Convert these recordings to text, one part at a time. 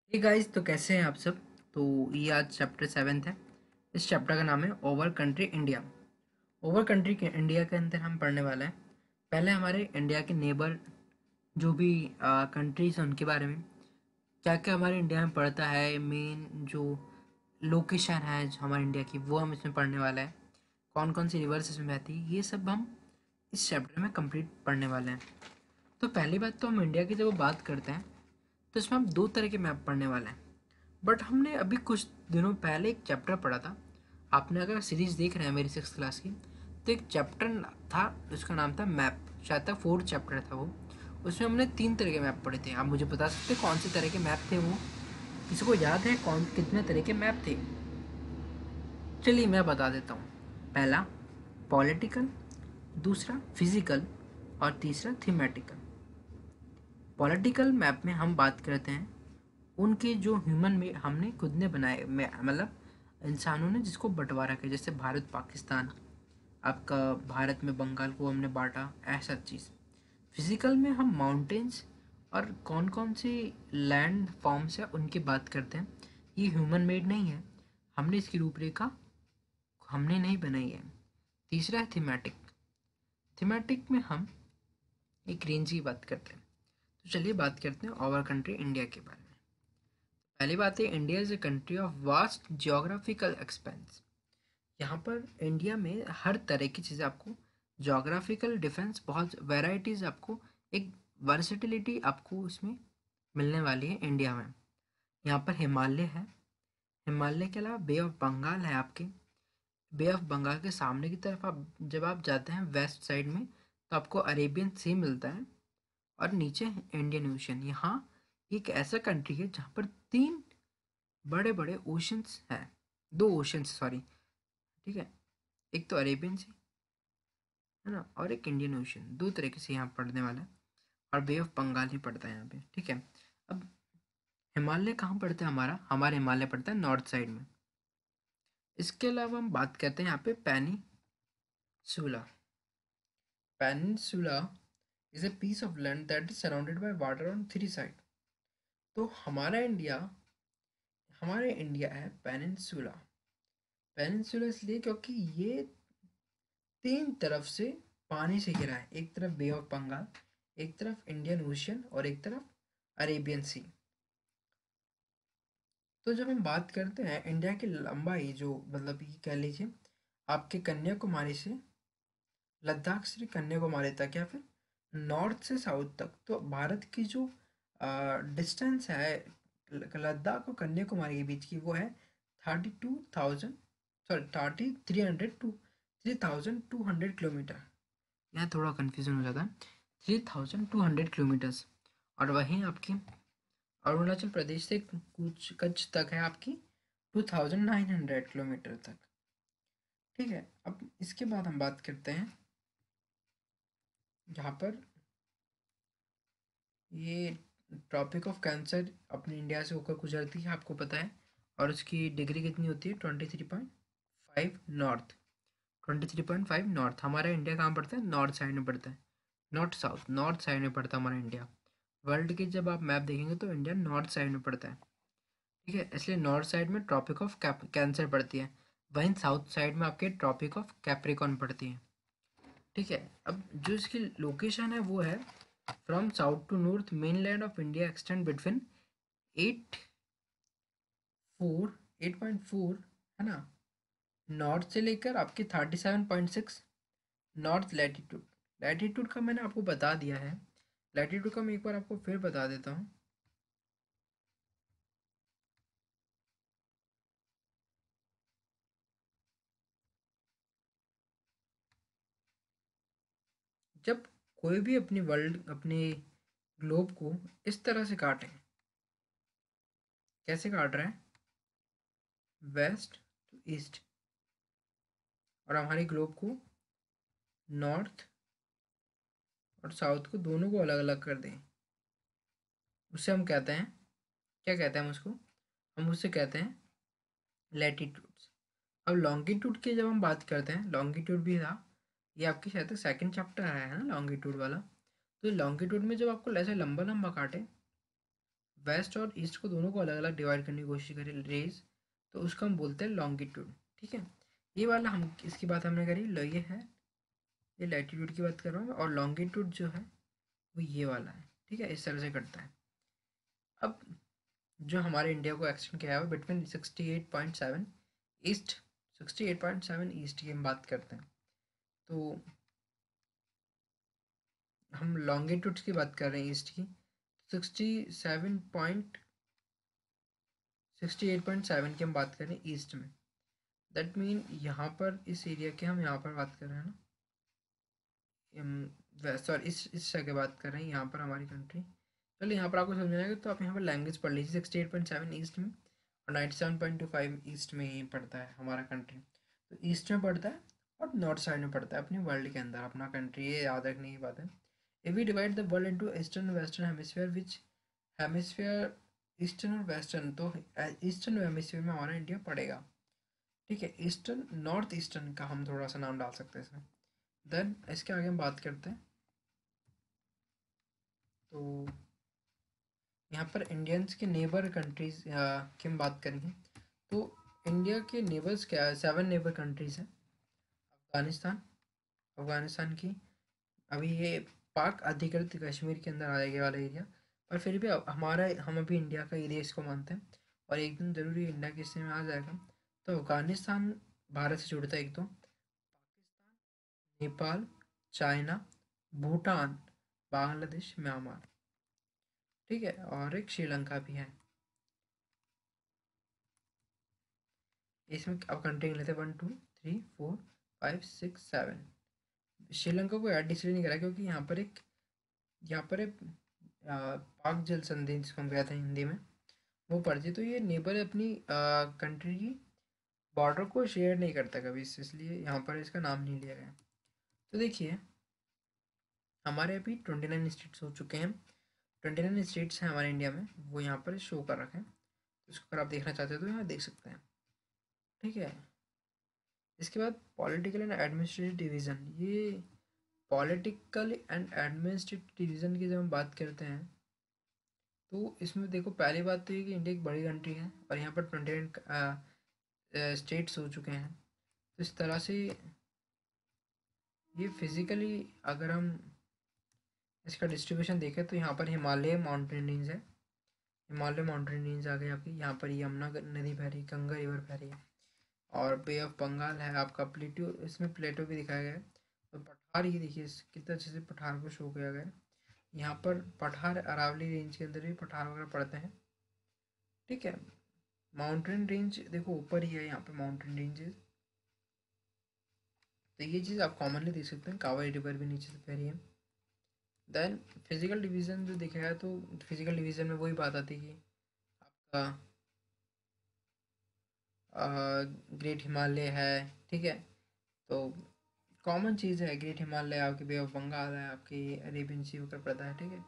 Hey guys, तो कैसे हैं आप सब। तो ये आज चैप्टर 7 है। इस चैप्टर का नाम है our country India. Our country के इंडिया के अंदर हम पढ़ने वाले हैं पहले हमारे इंडिया के नेबर जो भी कंट्रीज हैं उनके बारे में, क्या क्या हमारे इंडिया में पड़ता है, मेन जो लोकेशन है जो हमारे इंडिया की वो हम इसमें पढ़ने वाला है, कौन कौन सी रिवर्स इसमें बहती है, ये सब हम इस चैप्टर में कंप्लीट पढ़ने वाले हैं। तो पहली बात तो हम इंडिया की जब बात करते हैं तो इसमें हम दो तरह के मैप पढ़ने वाले हैं। बट हमने अभी कुछ दिनों पहले एक चैप्टर पढ़ा था। आपने अगर सीरीज देख रहे हैं मेरी 6th क्लास की, तो एक चैप्टर था उसका नाम था मैप। शायद तक 4th चैप्टर था वो। उसमें हमने 3 तरह के मैप पढ़े थे। आप मुझे बता सकते हैं कौन से तरह के मैप थे वो? किसी को याद है कौन कितने तरह के मैप थे? चलिए मैं बता देता हूँ। पहला पॉलिटिकल, दूसरा फिजिकल और तीसरा थीमेटिकल। पॉलिटिकल मैप में हम बात करते हैं उनके जो ह्यूमन में हमने खुद ने बनाए, मतलब इंसानों ने जिसको बंटवारा किया, जैसे भारत पाकिस्तान, आपका भारत में बंगाल को हमने बांटा, ऐसा चीज़। फिजिकल में हम माउंटेन्स और कौन कौन से लैंड फॉर्म्स है उनकी बात करते हैं। ये ह्यूमन मेड नहीं है, हमने इसकी रूपरेखा हमने नहीं बनाई है। तीसरा है थीमेटिक। थीमेटिक में हम एक रेंज की बात करते हैं। तो चलिए बात करते हैं ओवर कंट्री इंडिया के बारे में। पहली बात है, India is a country of vast geographical expanse. यहाँ पर इंडिया में हर तरह की चीज़ें आपको, जोग्राफिकल डिफेंस, बहुत वेराइटीज़ आपको, एक वर्सिटिलिटी आपको इसमें मिलने वाली है इंडिया में। यहाँ पर हिमालय है। हिमालय के अलावा बे ऑफ बंगाल है आपके। बे ऑफ बंगाल के सामने की तरफ आप जब आप जाते हैं वेस्ट साइड में, तो आपको अरेबियन सी मिलता है और नीचे इंडियन ओशन। यहाँ एक ऐसा कंट्री है जहाँ पर 3 बड़े बड़े ओशंस हैं। 2 ओशंस, सॉरी, ठीक है। एक तो अरेबियन सी है ना, और एक इंडियन ओशन। दो तरीके से यहाँ पढ़ने वाला है। और बे ऑफ बंगाल ही पड़ता है यहाँ पे, ठीक है। अब हिमालय कहाँ पड़ता है? हमारा हिमालय पड़ता है नॉर्थ साइड में। इसके अलावा हम बात करते हैं यहाँ पे peninsula. Peninsula is a piece of land that is surrounded by water on 3 sides। तो हमारे इंडिया है पेनिनसुला। पेनिनसुला इसलिए क्योंकि ये 3 तरफ से पानी से घिरा है। एक तरफ बे ऑफ बंगाल, एक तरफ इंडियन ओशियन और एक तरफ अरेबियन सी। तो जब हम बात करते हैं इंडिया की लंबाई, जो मतलब ये कह लीजिए आपके कन्याकुमारी से लद्दाख से कन्याकुमारी तक, या फिर नॉर्थ से साउथ तक, तो भारत की जो डिस्टेंस है लद्दाख और कन्याकुमारी के बीच की, वो है 32,000, सॉरी 3,200 किलोमीटर। यहाँ थोड़ा कन्फ्यूजन हो जाता है। 3,200 किलोमीटर्स। और वहीं आपकी अरुणाचल प्रदेश से कुछ कच्छ तक है आपकी 2,900 किलोमीटर तक, ठीक है। अब इसके बाद हम बात करते हैं जहाँ पर ये ट्रॉपिक ऑफ कैंसर अपने इंडिया से होकर गुजरती है, आपको पता है। और उसकी डिग्री कितनी होती है? 23.5 नॉर्थ। 23.5 नॉर्थ। हमारा इंडिया कहाँ पड़ता है? नॉर्थ साइड में पड़ता है, नॉट साउथ। नॉर्थ साइड में पड़ता है हमारा इंडिया। वर्ल्ड के जब आप मैप देखेंगे तो इंडिया नॉर्थ साइड में पड़ता है, ठीक है। इसलिए नॉर्थ साइड में ट्रॉपिक ऑफ कैंसर पड़ती है, वहीं साउथ साइड में आपके ट्रॉपिक ऑफ कैप्रिकॉन पड़ती है, ठीक है। अब जो इसकी लोकेशन है वो है from south to north mainland of India extend between 8.4 है ना, नॉर्थ से लेकर आपके 37.6 नॉर्थ लैटिट्यूड। लैटिट्यूड का मैंने आपको बता दिया है। लैटिट्यूड का मैं एक बार आपको फिर बता देता हूँ। जब कोई भी अपने ग्लोब को इस तरह से काटे, कैसे काट रहा है? West to east. और हमारे ग्लोब को नॉर्थ और साउथ को दोनों को अलग अलग कर दें, उससे हम कहते हैं, क्या कहते हैं हम उसको? हम उससे कहते हैं लैटिट्यूड्स। अब लॉन्गिट्यूड की जब हम बात करते हैं, लॉन्गिट्यूड भी था, ये आपकी शायद 2nd चैप्टर है ना लॉन्गिट्यूड वाला। तो लॉन्गिट्यूड में जब आपको ऐसे लंबा लंबा काटे, वेस्ट और ईस्ट को दोनों को अलग अलग डिवाइड करने की कोशिश करी रेज, तो उसको हम बोलते हैं लॉन्गिट्यूड। ठीक है, ये वाला हम इसकी बात हमने करी, ये है, ये लैटिट्यूड की बात कर रहा हूँ, और लॉन्गिट्यूड जो है वो ये वाला है। ठीक है, इस तरह से करता है। अब जो हमारे इंडिया को एक्सटेंड किया है बिटवीन 68.7 ईस्ट, 68.7 ईस्ट की हम बात करते हैं, तो हम लॉन्गिट्यूड्स की बात कर रहे हैं ईस्ट की, 68.7 की हम बात कर रहे हैं ईस्ट में। दैट मीन यहाँ पर इस एरिया की हम यहाँ पर बात कर रहे हैं ना, सॉरी इस जगह बात कर रहे हैं यहाँ पर हमारी कंट्री। चलिए यहाँ पर आपको समझ आएगा, तो आप यहाँ पर लैंग्वेज पढ़ लीजिए, 68.7 ईस्ट में और 97.25 ईस्ट में ही पड़ता है हमारा कंट्री। तो ईस्ट में पड़ता है और नॉर्थ साइड में पड़ता है अपनी वर्ल्ड के अंदर अपना कंट्री, ये याद रखने की बात है। If we divide the world into eastern and western hemisphere, which hemisphere eastern और वेस्टर्न, तो ईस्टर्न हेमिस्फीयर में हमारा इंडिया पड़ेगा। ठीक है, ईस्टर्न नॉर्थ ईस्टर्न का हम थोड़ा सा नाम डाल सकते हैं इसमें। देन इसके आगे हम बात करते हैं, तो यहाँ पर इंडियंस के नेबर कंट्रीज की हम बात करेंगे, तो इंडिया के नेबर्स क्या है, 7 नेबर कंट्रीज हैं। अफगानिस्तान, अफगानिस्तान की अभी ये पाक अधिकृत कश्मीर के अंदर आ जाएगा वाला एरिया, पर फिर भी हमारा हम अभी इंडिया का एरिया इसको मानते हैं, और एक दिन ज़रूरी इंडिया के हिस्से में आ जाएगा। तो अफगानिस्तान भारत से जुड़ता है एक, तो पाकिस्तान, नेपाल, चाइना, भूटान, बांग्लादेश, म्यांमार। ठीक है, और एक श्रीलंका भी है इसमें। अब कंट्री लेते हैं 1 2 3 4 5 6 7। श्रीलंका को ऐड इसलिए नहीं करा क्योंकि यहाँ पर एक पाक जल संधि जिसको हम कहते हैं हिंदी में, वो पड़ती, तो ये नेबर अपनी कंट्री की बॉर्डर को शेयर नहीं करता कभी, इसलिए यहाँ पर इसका नाम नहीं लिया गया। तो देखिए हमारे अभी 29 स्टेट्स हो चुके हैं, 29 स्टेट्स हैं हमारे इंडिया में, वो यहाँ पर शो कर रखे हैं, तो इसको अगर आप देखना चाहते हैं तो यहाँ देख सकते हैं। ठीक है, इसके बाद पॉलिटिकल एंड एडमिनिस्ट्रेटिव डिवीज़न, ये पॉलिटिकल एंड एडमिनिस्ट्रेटिव डिवीज़न की जब हम बात करते हैं, तो इसमें देखो पहली बात तो ये कि इंडिया एक बड़ी कंट्री है और यहाँ पर 28 स्टेट्स हो चुके हैं, तो इस तरह से ये फिज़िकली अगर हम इसका डिस्ट्रीब्यूशन देखें तो यहाँ पर हिमालय माउंटेन रेंज है, हिमालय माउंटेन रेंज आ गई आपकी, यहाँ पर यमुना नदी बह रही, गंगा रिवर बह रही है, और बे ऑफ बंगाल है आपका, प्लेटो, इसमें प्लेटो भी दिखाया गया है। तो पठार, ये देखिए कितना अच्छे से पठार को शो किया गया है, यहाँ पर पठार अरावली रेंज के अंदर भी पठार वगैरह पड़ते हैं। ठीक है, माउंटेन रेंज देखो ऊपर ही है यहाँ पे माउंटेन रेंजेस, तो ये चीज़ आप कॉमनली देख सकते हैं, कावेरी रिवर भी नीचे से बह रही है। देन फिजिकल डिवीज़न जो देखा है, तो फिजिकल डिवीज़न में वही बात आती है कि आपका ग्रेट हिमालय है। ठीक है, तो कॉमन चीज़ है, ग्रेट हिमालय आपके, बे ऑफ बंगाल है आपकी, अरेबियन सी होकर पड़ता है। ठीक है,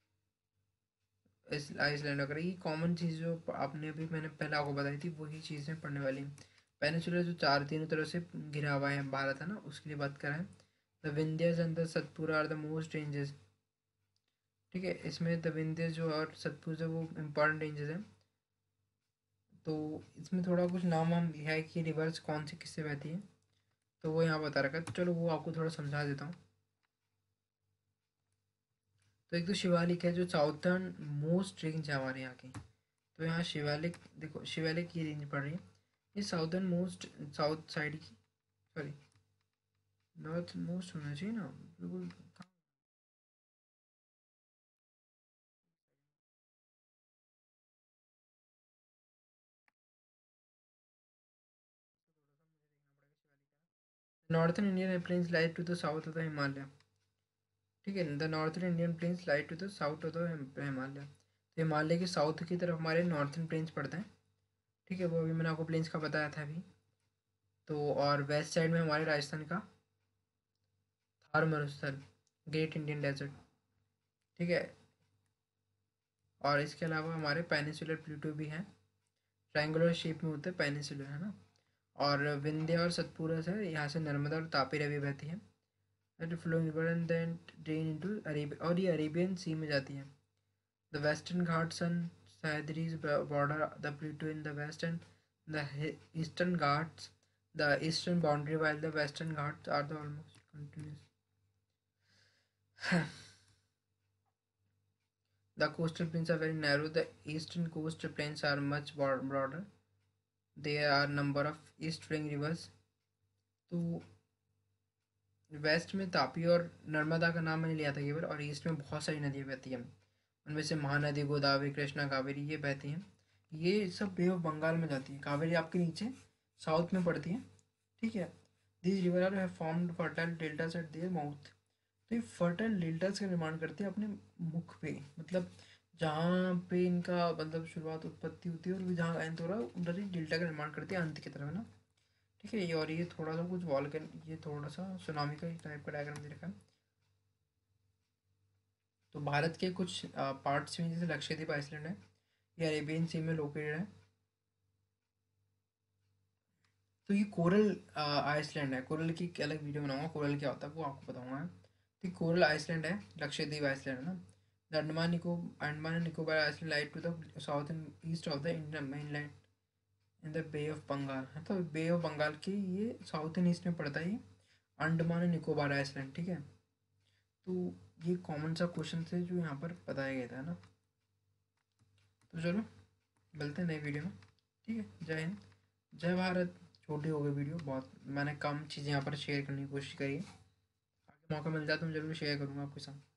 इस आइसलैंड वगैरह, ये कॉमन चीज़ जो आपने अभी मैंने पहले आपको बताई थी वही चीज़ें पढ़ने वाली हैं। पेनिनसुला जो चार तीनों तरफ से घिरा हुआ है भारत है ना, उसके लिए बात करें, the Vindhyas and the Satpura are the most ranges. ठीक है, इसमें द विंध्यज जो और सतपुर जो वो इम्पॉर्टेंट रेंजेस हैं, तो इसमें थोड़ा कुछ नाम हम है कि रिवर्स कौन सी किससे बहती है, तो वो यहाँ बता रखा है, तो चलो वो आपको थोड़ा समझा देता हूँ। तो एक तो शिवालिक है जो साउथर्न मोस्ट रेंज है हमारे यहाँ की, तो यहाँ शिवालिक देखो, शिवालिक की रेंज पड़ रही है, ये साउथर्न मोस्ट, साउथ साइड की, सॉरी नॉर्थ मोस्ट होना चाहिए ना बिल्कुल। Northern Indian plains lies to the south of the Himalaya. ठीक है, the northern Indian plains lies to the south of the Himalaya, तो हिमालय के साउथ की तरफ हमारे नॉर्थर्न प्लेन्स पड़ते हैं। ठीक है, वो अभी मैंने आपको प्लेन्स का बताया था अभी। तो और वेस्ट साइड में हमारे राजस्थान का थार मरुस्थल, ग्रेट इंडियन डेजर्ट। ठीक है, और इसके अलावा हमारे पेनिनसुलर प्लेटो भी हैं, ट्रायंगुलर शेप में होते हैं पेनिनसुलर है ना, और विंध्य और सतपुरा से यहाँ से नर्मदा और तापी रवि बहती है, that flowing river and then drain into Arabia, और ये अरेबियन सी में जाती है। The western Ghats and Sahyadris border the Plateau in the west and the eastern Ghats, the eastern boundary, while the western Ghats are the almost continuous. The coastal plains are very narrow. The eastern coastal plains are much broader. There are number of east flowing rivers. तो west में तापी और नर्मदा का नाम मैंने लिया था केवल, और ईस्ट में बहुत सारी नदियाँ बहती हैं, उनमें से महानदी, गोदावरी, कृष्णा, कावेरी ये बहती हैं। ये सब बे ऑफ बंगाल में जाती है। कावेरी आपके नीचे साउथ में पड़ती है, ठीक है। This river are have formed fertile deltas at their mouth. तो ये फर्टाइल डेल्टास का निर्माण करते हैं अपने मुख पे, मतलब जहाँ पे इनका मतलब शुरुआत उत्पत्ति होती है और जहाँ अंत हो रहा है उधर ही डेल्टा का निर्माण करते हैं अंत की तरफ, है ना। ठीक है, ये और ये थोड़ा सा कुछ वॉल्कन, ये थोड़ा सा सुनामी का टाइप का डायग्राम दे रखा है। तो भारत के कुछ पार्ट्स में जैसे लक्षद्वीप आइसलैंड है, ये अरेबियन सी में लोकेटेड है। तो ये कोरल आइसलैंड है। कोरल की एक अलग वीडियो बनाऊंगा, कोरल क्या होता है वो आपको बताऊंगा। तो ये कोरल आइसलैंड है, लक्षद्वीप आइसलैंड है ना। The Andaman and Nicobar island light to the south and east of the Indian mainland in the bay of Bengal है। तो बे ऑफ बंगाल के ये साउथ एंड ईस्ट में पड़ता है ये अंडमान एंड निकोबार आइसलैंड, ठीक है। तो ये कॉमन सा क्वेश्चन थे जो यहाँ पर बताया गया था, है ना। तो चलो मिलते हैं नई वीडियो में, ठीक है। जय हिंद, जय भारत। छोटी हो गई वीडियो बहुत, मैंने कम चीज़ें यहाँ पर शेयर करने की कोशिश करी है। आगे मौका मिल जाए तो मैं ज़रूर शेयर करूँगा आपके साथ।